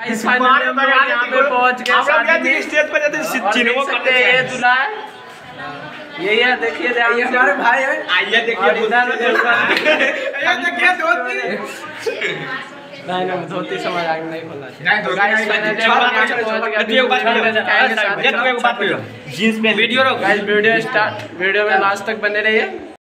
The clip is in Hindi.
यहाँ पे पहुँच गए स्टेज पर जाते ये दूल्हा है, यही है, देखिए हमारे भाई है। आइए देखिए नहीं धोती समझ आगे नहीं खोलना चाहिए। जींस में वीडियो वीडियो में लास्ट तक बने रहिए।